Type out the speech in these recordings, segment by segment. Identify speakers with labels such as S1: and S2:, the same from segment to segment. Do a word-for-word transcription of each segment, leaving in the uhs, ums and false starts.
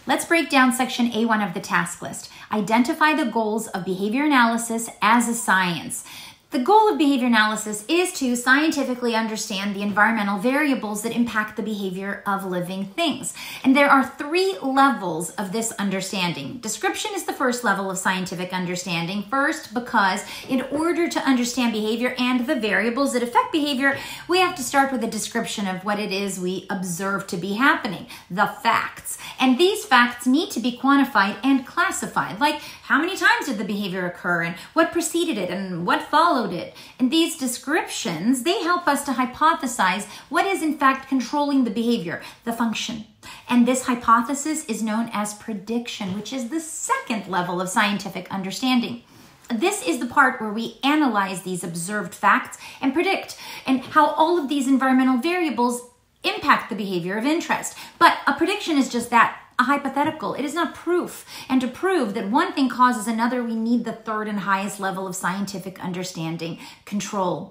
S1: Let's break down section A one of the task list. Identify the goals of behavior analysis as a science. The goal of behavior analysis is to scientifically understand the environmental variables that impact the behavior of living things. And there are three levels of this understanding. Description is the first level of scientific understanding. First, because in order to understand behavior and the variables that affect behavior, we have to start with a description of what it is we observe to be happening, the facts. And these facts need to be quantified and classified, like how many times did the behavior occur and what preceded it and what followed it. And these descriptions, they help us to hypothesize what is in fact controlling the behavior, the function. And this hypothesis is known as prediction, which is the second level of scientific understanding. This is the part where we analyze these observed facts and predict, and how all of these environmental variables impact the behavior of interest. But a prediction is just that, a hypothetical. It is not proof. And to prove that one thing causes another, we need the third and highest level of scientific understanding, control.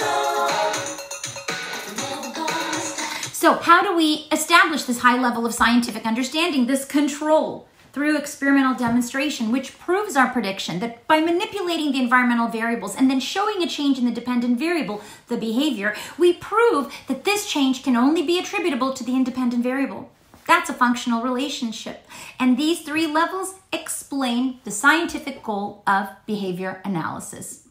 S1: So how do we establish this high level of scientific understanding, this control? Through experimental demonstration, which proves our prediction that by manipulating the environmental variables and then showing a change in the dependent variable, the behavior, we prove that this change can only be attributable to the independent variable. That's a functional relationship. And these three levels explain the scientific goal of behavior analysis.